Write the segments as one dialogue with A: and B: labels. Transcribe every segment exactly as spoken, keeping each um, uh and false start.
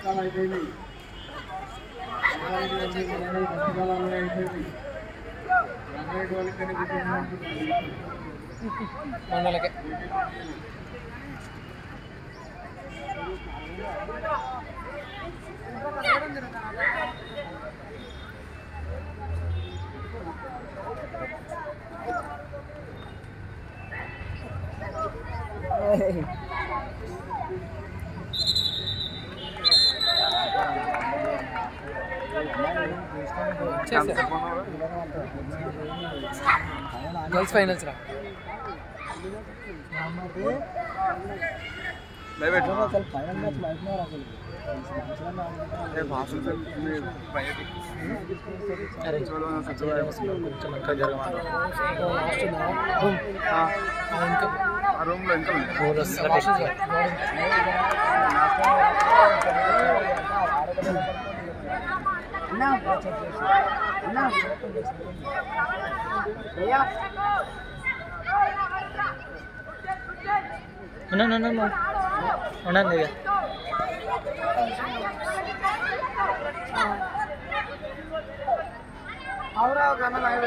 A: మండలకే girls finals రా final match అయిపోయినారు అసలు రూమ్లో ఇంకా ఉండండి ఇక అవురా కన్నా లైవ్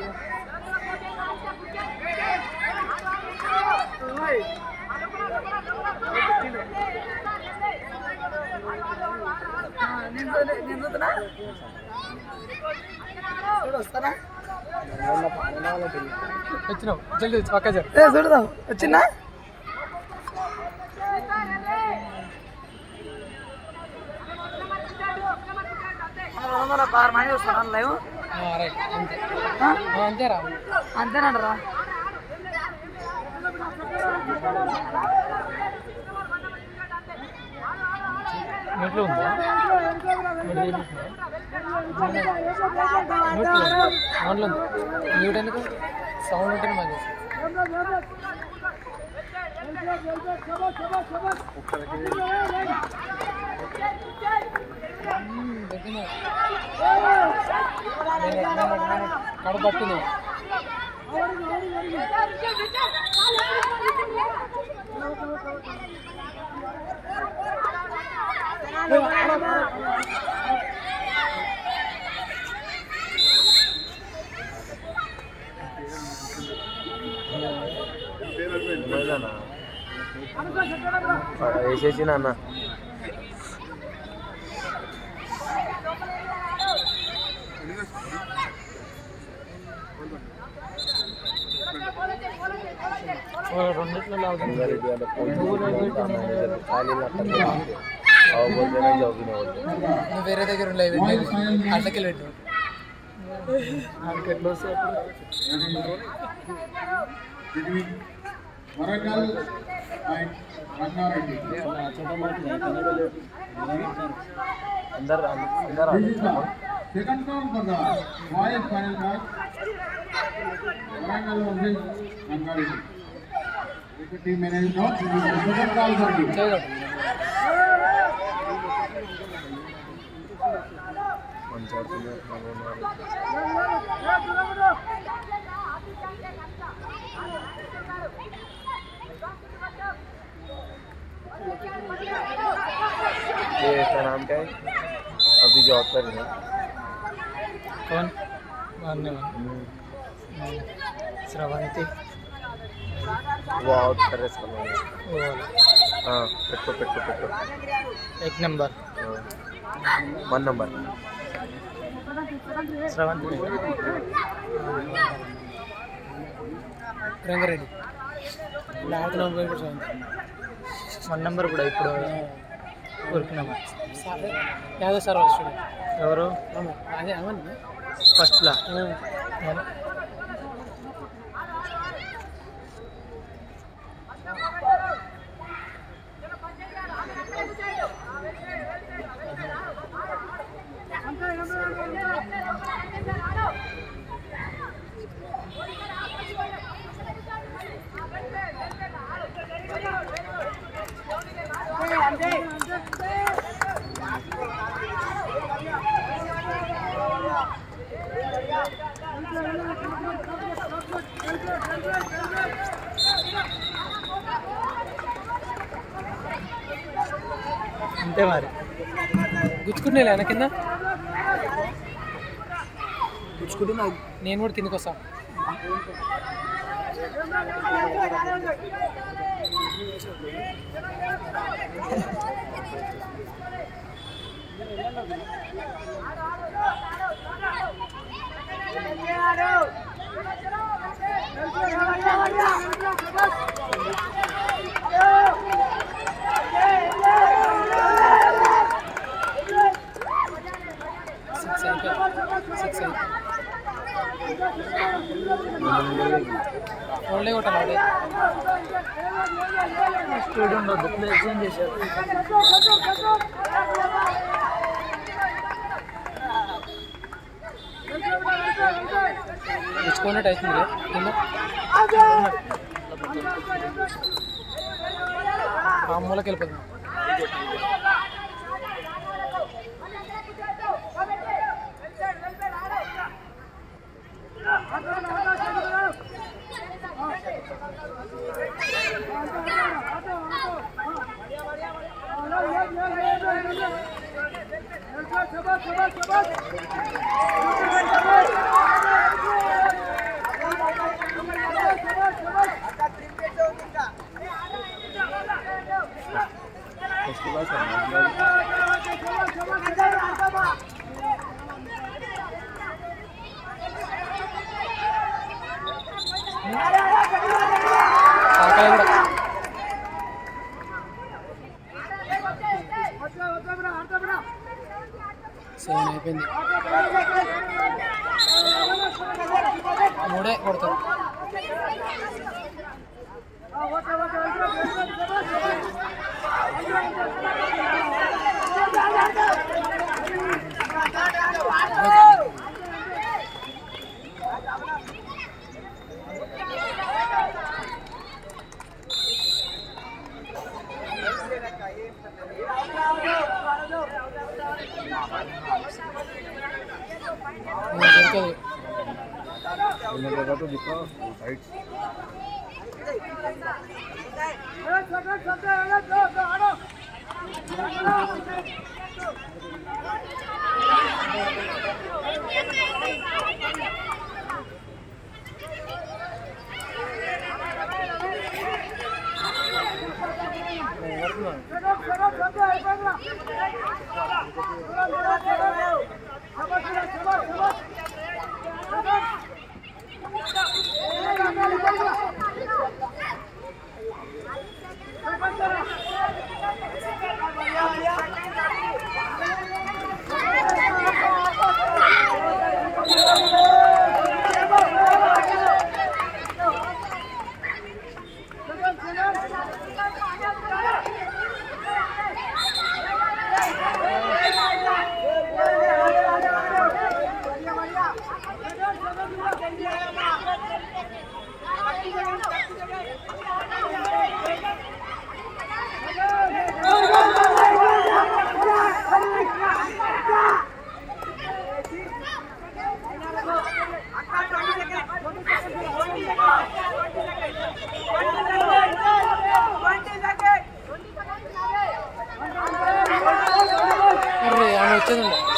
A: వస్తానా వచ్చినావు జల్దీ పక్క చూడదాం వచ్చినా ఆరు మంది వస్తాను లైవ్ అంతేరా అంతేనంటరా మెట్లు ఉందా దాంట్లో మ్యూట్ ఎందుకు సౌండ్ ఉంటేనే మాకు కడపట్టింది వేసేసిన అన్న వేరే దగ్గర అట్లకెళ్ళి పెట్టు అట్లకెట్లు వస్తాయి అందరు అందరు
B: second count for the boys final match Warangal versus Rangareddy. ఒక team manage not second call for you.
C: ये इसका नाम क्या है? अभी जॉब कर रहे हैं।
A: कौन? मारने वाला श्रवंती
C: वो आउट कर रहे सब लोग।
A: वो
C: हाँ पेट्रो पेट्रो पेट्रो
A: एक number
C: one number
A: Shravanti Rangareddy లాట్లో వన్ నెంబర్ కూడా ఇప్పుడు కోరుకున్నాము యాదవ్ సార్ వస్తుంది ఎవరు అదే అవన్నీ ఫస్ట్లా అంతే మరి గుచ్చుకుంటున్నా వెనక కింద
C: గుచ్చుకుంటున్నా
A: నేను కూడా కిందకి వస్తాను. సిక్స్ అయిపోయి సిక్స్ అయిపోయి ఓన్లీ కొట్టాలి.
C: స్టూడియో ఉండదు, ప్లేస్ ఏం చేశారు.
A: తెచ్చుకున్నట్టు అవుతుంది కింద ఆ మూలకి వెళ్ళిపోతుంది. సెవెన్ అయిపోయింది. మూడే కొడతారు. వచ్చేది